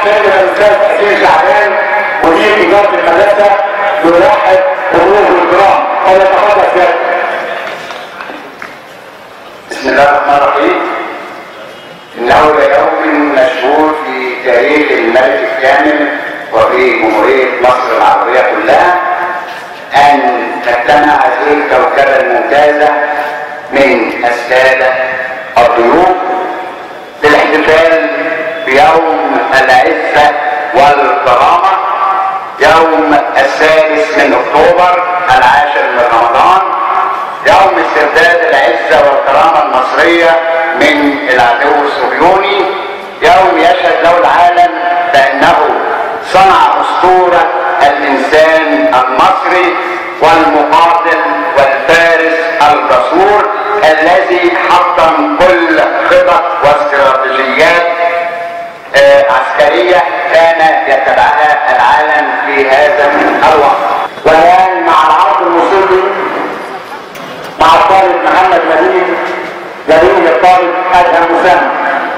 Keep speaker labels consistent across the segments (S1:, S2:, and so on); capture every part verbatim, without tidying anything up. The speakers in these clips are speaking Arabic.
S1: الثاني الاستاذ حسين شعبان مدير اداره المدرسه يرحب بضيوفه الكرام. فليتفضل سيادتك.
S2: بسم الله الرحمن الرحيم. انه ليوم مشهور في تاريخ الملك الكامل وفي جمهوريه مصر العربيه كلها ان تجتمع هذه الكوكبه الممتازه من الساده الضيوف للاحتفال بيوم العزه والكرامه، يوم السادس من اكتوبر العاشر من رمضان، يوم استرداد العزه والكرامه المصريه من العدو الصهيوني، يوم يشهد له العالم بانه صنع اسطوره الانسان المصري والمقاتل والفارس الجسور الذي حطم كل خطط واستراتيجيات آه عسكريه كان يتبعها العالم في هذا الوقت.
S1: والان مع العرض الموسيقي مع الطالب محمد نبيل جميل الطالب ادهم اسامه.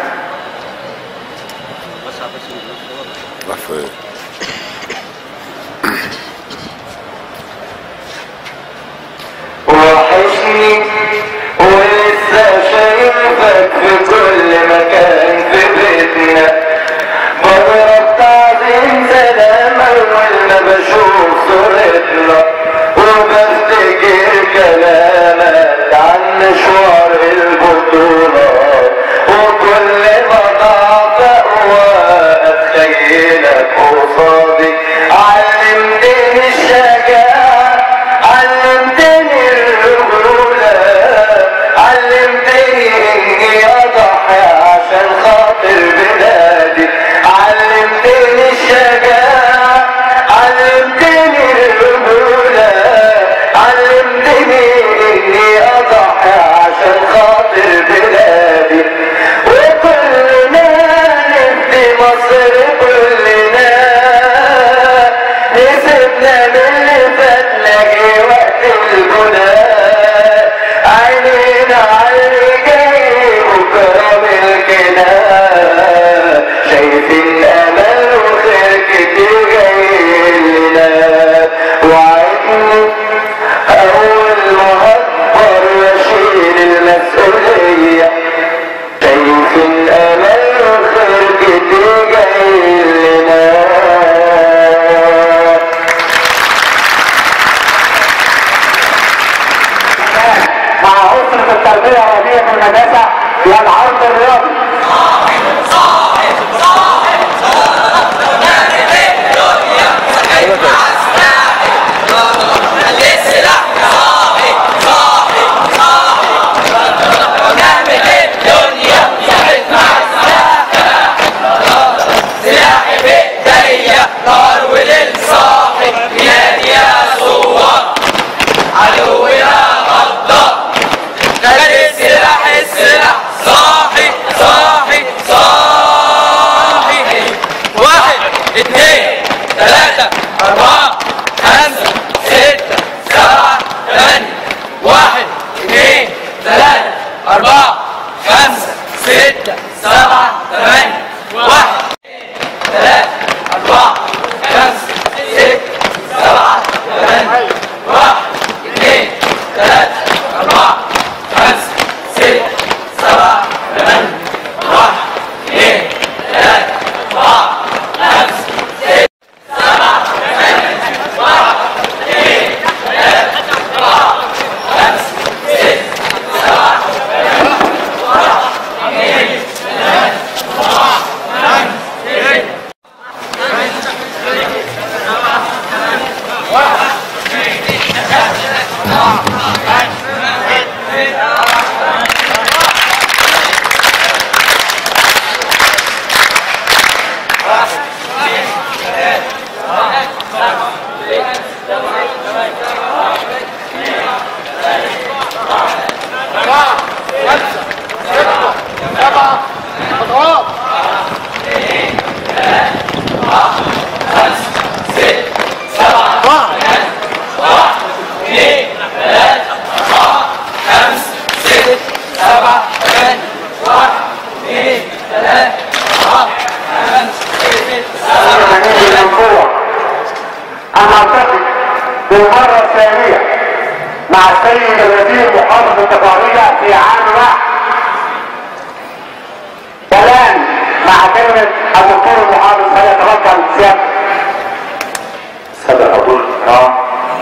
S3: وحشني ولسه شايفك في كل مكان في بيتنا، بضرب تعظيم سلام اول ما بشوف صورتنا، وبفتكر كلامك عن مشوار البطولة، وكل ما ضعف اقوى اتخيلك قصادي. علمتني الشجاعة، علمتني الرجولة، علمتني اني اضحي عشان خاطر بلادي. علمتني الشجاعة، علمتني الرجولة، علمتني اني اضحي عشان خاطر بلادي. وكلنا نفدي مصر، كلنا نسيبنا من اللي فاتنا جه وقت البناء. عينينا على اللي جاي بكره ملكنا، شايفين امل وخير كتير جاي لنا. وعدني اول ما هكبر واشيل المسؤوليه، شايفين امل وخير كتير جاي لنا.
S1: مع اسره التربيه الرياضيه في المدرسه والعرض الرياضي.
S3: Come on.
S1: مع السيد الوزير محافظ التفاعلية في عام واحد. والآن مع كلمة الدكتور المحافظ فليتفضل سيادته.
S2: السادة الحضور الكرام،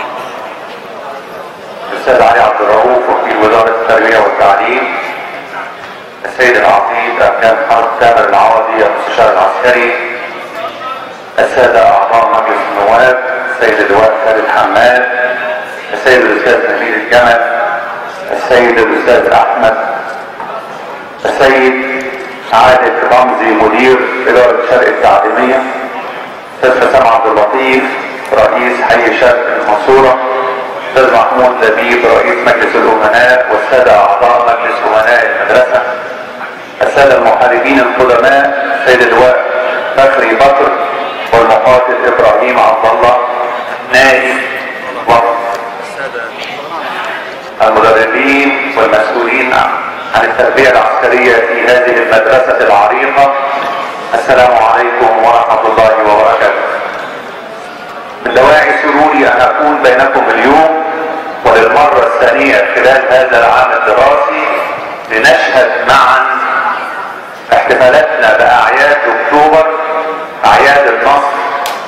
S2: الأستاذ علي عبد الرؤوف وكيل وزارة التربية والتعليم، السيد العقيد أركان حرب تامر العوضي المستشار العسكري، السادة أعضاء مجلس النواب، السيد اللواء خالد حماد، السيد الأستاذ نبيل الجمل، السيد الأستاذ أحمد، السيد عادل رمزي مدير إدارة شرق التعليمية، الأستاذ حسام عبد اللطيف رئيس حي شرق المنصورة، الأستاذ محمود لبيب رئيس مجلس الأمناء والسادة أعضاء مجلس أمناء المدرسة، السادة المحاربين القدماء السيد اللواء فخري بكر والمقاتل إبراهيم عبد الله نائب وقت، المدربين والمسؤولين عن التربية العسكرية في هذه المدرسة العريقة، السلام عليكم ورحمة الله وبركاته. من دواعي سروري أن أكون بينكم اليوم وللمرة الثانية خلال هذا العام الدراسي لنشهد معا احتفالاتنا بأعياد أكتوبر، أعياد النصر.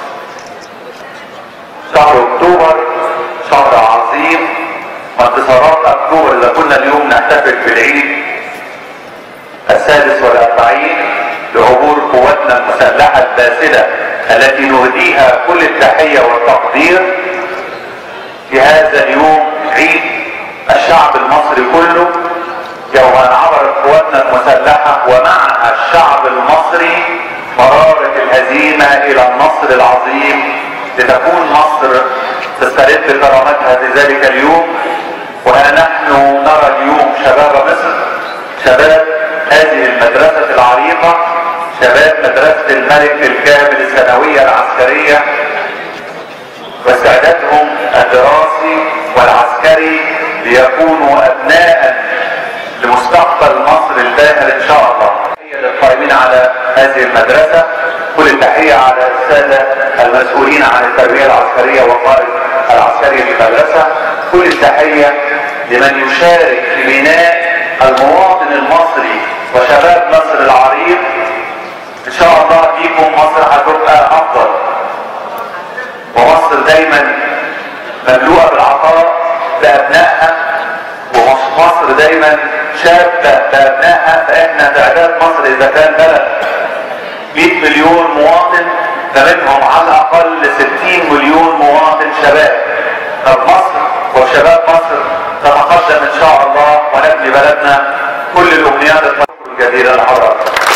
S2: شهر أكتوبر شهر عظيم، وانتصارات أكتوبر إذا كنا اليوم نحتفل بالعيد السادس والأربعين لعبور قواتنا المسلحة الباسلة التي نهديها كل التحية والتقدير، في هذا اليوم عيد الشعب المصري كله، يوم أن عبرت قواتنا المسلحة ومعها الشعب المصري مرارة الهزيمة إلى النصر العظيم، لتكون مصر تسترد كرامتها في ذلك اليوم. وها نحن نرى اليوم شباب مصر، شباب هذه المدرسة العريقة، شباب مدرسة الملك الكامل الثانوية العسكرية، واستعدادهم الدراسي والعسكري ليكونوا أبناء لمستقبل مصر الباهر إن شاء الله. هي للقائمين على هذه المدرسة، كل التحية على السادة المسؤولين عن التربية العسكرية والقائد العسكري في المدرسة، كل التحية لمن يشارك في بناء المواطن المصري وشباب مصر العريق. ان شاء الله بيكم مصر هتبقى افضل، ومصر دايما مملوءة بالعطاء لابنائها، ومصر دايما شابة لابنائها. فاحنا في اعداد مصر اذا كان بلد مئة مليون مواطن، فمنهم على الاقل ستين مليون مواطن شباب. فمصر وشباب مصر تتقدم ان شاء الله، ونبني بلدنا كل الامنيات الجديرة لحضرتك.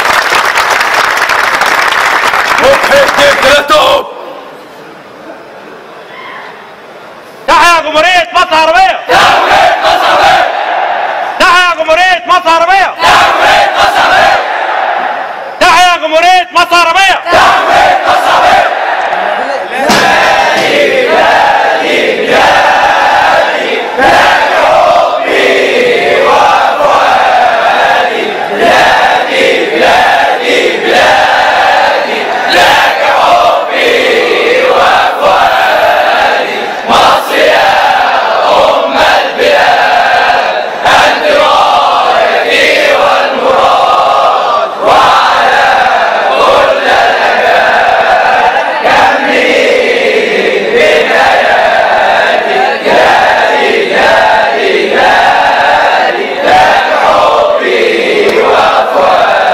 S4: تحيا جمهورية مصر العربية!
S5: جمهورية مصر العربية!
S4: تحيا جمهورية مصر العربية!
S5: جمهورية مصر العربية!
S4: تحيا جمهورية مصر العربية!
S5: جمهورية مصر العربية! بلادي بلادي بلادي بلادي حبي وفؤادي، بلادي بلادي بلادي بلادي حبي وفؤادي، مصر يا أم البلاد أنت رايتي والمراد، وعلى كل الأجيال كملي بنياتي، جالي جالي جالي لك حبي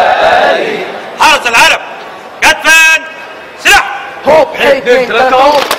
S5: وفؤادي.
S4: حرس العرب جت فين؟ سلاح!
S5: هوب حيد ثلاثة